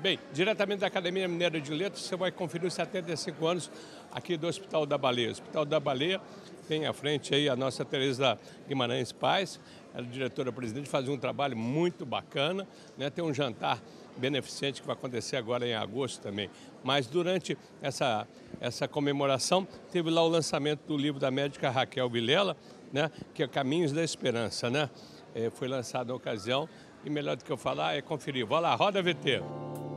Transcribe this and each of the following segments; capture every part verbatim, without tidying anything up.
Bem, diretamente da Academia Mineira de Letras, você vai conferir os setenta e cinco anos aqui do Hospital da Baleia. O Hospital da Baleia tem à frente aí a nossa Tereza Guimarães Paz, ela é diretora-presidente, faz um trabalho muito bacana, né? Tem um jantar beneficente que vai acontecer agora em agosto também. Mas durante essa, essa comemoração, teve lá o lançamento do livro da médica Raquel Vilela, né? Que é Caminhos da Esperança, né? É, foi lançado na ocasião e melhor do que eu falar é conferir. Vai lá, roda a V T.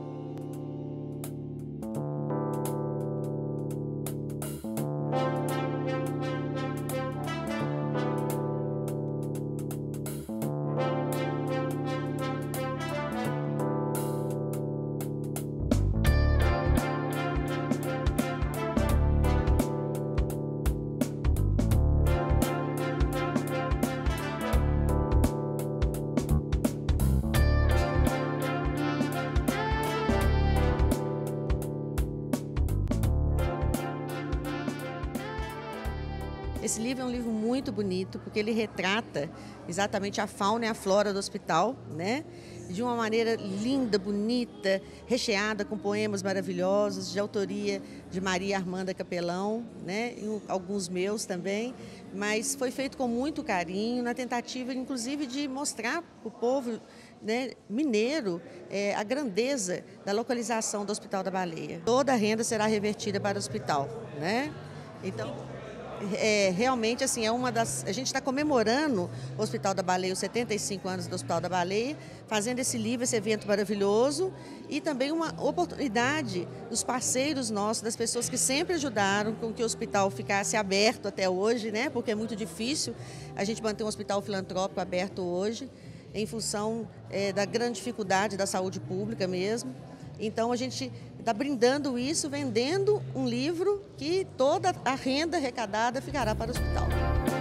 Esse livro é um livro muito bonito, porque ele retrata exatamente a fauna e a flora do hospital, né? De uma maneira linda, bonita, recheada com poemas maravilhosos, de autoria de Maria Armanda Capelão, né? E alguns meus também, mas foi feito com muito carinho, na tentativa, inclusive, de mostrar para o povo, né, mineiro, é, a grandeza da localização do Hospital da Baleia. Toda a renda será revertida para o hospital, né? Então, É, realmente, assim, é uma das... A gente está comemorando o Hospital da Baleia, os setenta e cinco anos do Hospital da Baleia, fazendo esse livro, esse evento maravilhoso e também uma oportunidade dos parceiros nossos, das pessoas que sempre ajudaram com que o hospital ficasse aberto até hoje, né? Porque é muito difícil a gente manter um hospital filantrópico aberto hoje, em função é, da grande dificuldade da saúde pública mesmo. Então, a gente está brindando isso, vendendo um livro que toda a renda arrecadada ficará para o hospital.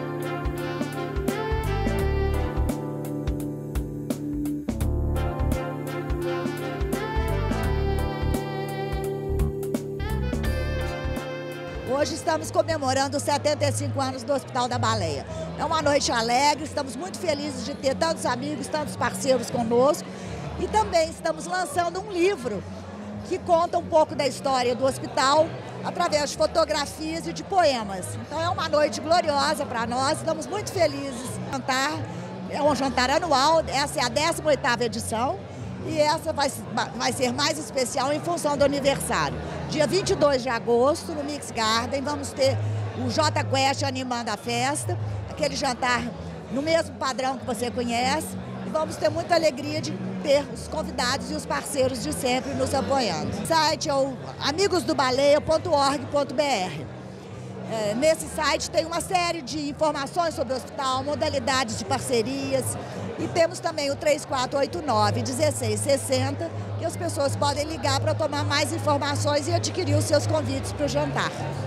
Hoje estamos comemorando os setenta e cinco anos do Hospital da Baleia. É uma noite alegre, estamos muito felizes de ter tantos amigos, tantos parceiros conosco. E também estamos lançando um livro que conta um pouco da história do hospital através de fotografias e de poemas. Então é uma noite gloriosa para nós, estamos muito felizes. Jantar, é um jantar anual, essa é a décima oitava edição e essa vai, vai ser mais especial em função do aniversário. Dia vinte e dois de agosto, no Mix Garden, vamos ter o J Quest animando a festa, aquele jantar no mesmo padrão que você conhece. E vamos ter muita alegria de ter os convidados e os parceiros de sempre nos apoiando. O site é o amigos do baleia ponto org ponto br. É, nesse site tem uma série de informações sobre o hospital, modalidades de parcerias e temos também o três quatro oito nove, um seis seis zero, que as pessoas podem ligar para tomar mais informações e adquirir os seus convites para o jantar.